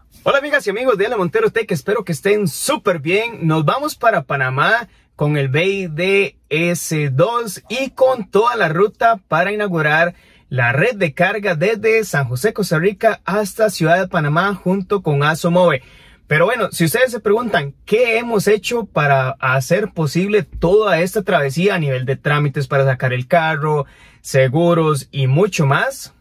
Hola amigas y amigos de Ale Montero Tech, espero que estén súper bien. Nos vamos para Panamá con el BID-S2 y con toda la ruta para inaugurar la red de carga desde San José, Costa Rica hasta Ciudad de Panamá junto con Asomove. Pero bueno, si ustedes se preguntan qué hemos hecho para hacer posible toda esta travesía a nivel de trámites para sacar el carro, seguros y mucho más.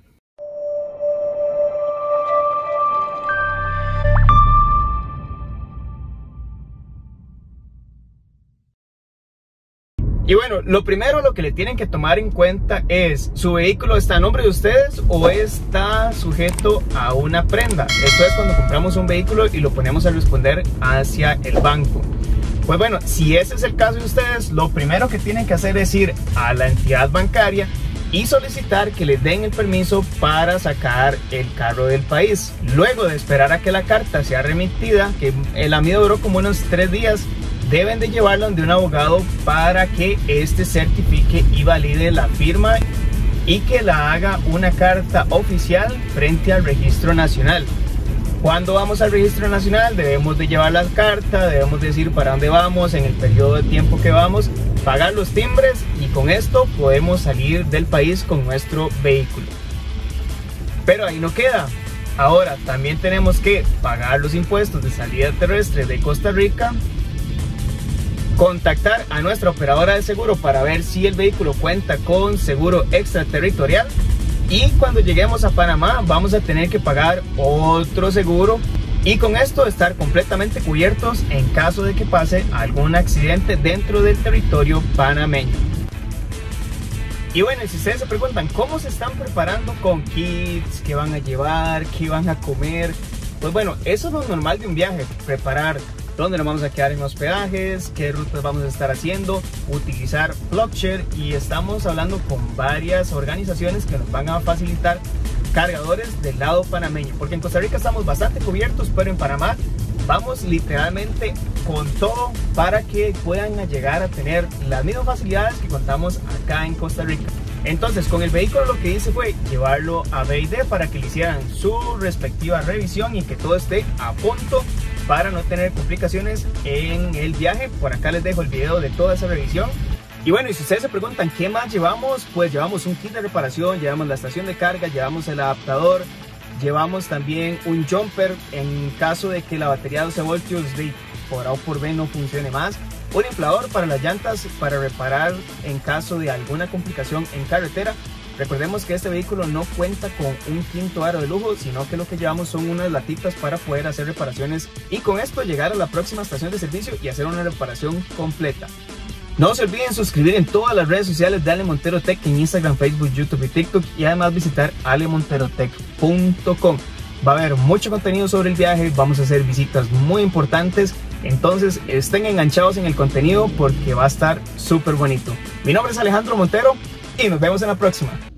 Y bueno, lo primero lo que le tienen que tomar en cuenta es, ¿su vehículo está a nombre de ustedes o está sujeto a una prenda? Esto es cuando compramos un vehículo y lo ponemos a responder hacia el banco. Pues bueno, si ese es el caso de ustedes, lo primero que tienen que hacer es ir a la entidad bancaria y solicitar que les den el permiso para sacar el carro del país. Luego de esperar a que la carta sea remitida, que la mía duró como unos 3 días, deben de llevarlo ante un abogado para que éste certifique y valide la firma y que la haga una carta oficial frente al Registro Nacional. Cuando vamos al Registro Nacional debemos de llevar la carta, debemos decir para dónde vamos, en el periodo de tiempo que vamos, pagar los timbres y con esto podemos salir del país con nuestro vehículo. Pero ahí no queda. Ahora también tenemos que pagar los impuestos de salida terrestre de Costa Rica, contactar a nuestra operadora de seguro para ver si el vehículo cuenta con seguro extraterritorial y cuando lleguemos a Panamá vamos a tener que pagar otro seguro y con esto estar completamente cubiertos en caso de que pase algún accidente dentro del territorio panameño. Y bueno, si ustedes se preguntan cómo se están preparando con kits, qué van a llevar, qué van a comer, pues bueno, eso es lo normal de un viaje, preparar dónde nos vamos a quedar en hospedajes, qué rutas vamos a estar haciendo, utilizar PlugShare y estamos hablando con varias organizaciones que nos van a facilitar cargadores del lado panameño, porque en Costa Rica estamos bastante cubiertos, pero en Panamá vamos literalmente con todo para que puedan llegar a tener las mismas facilidades que contamos acá en Costa Rica. Entonces con el vehículo lo que hice fue llevarlo a BID para que le hicieran su respectiva revisión y que todo esté a punto para no tener complicaciones en el viaje. Por acá les dejo el video de toda esa revisión. Y bueno, y si ustedes se preguntan qué más llevamos, pues llevamos un kit de reparación, llevamos la estación de carga, llevamos el adaptador, llevamos también un jumper en caso de que la batería de 12 voltios de por A o por B no funcione más, un inflador para las llantas para reparar en caso de alguna complicación en carretera. Recordemos que este vehículo no cuenta con un quinto aro de lujo, sino que lo que llevamos son unas latitas para poder hacer reparaciones y con esto llegar a la próxima estación de servicio y hacer una reparación completa. No se olviden suscribir en todas las redes sociales de Ale Montero Tech, en Instagram, Facebook, YouTube y TikTok, y además visitar alemonterotech.com. Va a haber mucho contenido sobre el viaje, vamos a hacer visitas muy importantes, entonces estén enganchados en el contenido porque va a estar súper bonito. Mi nombre es Alejandro Montero y nos vemos en la próxima.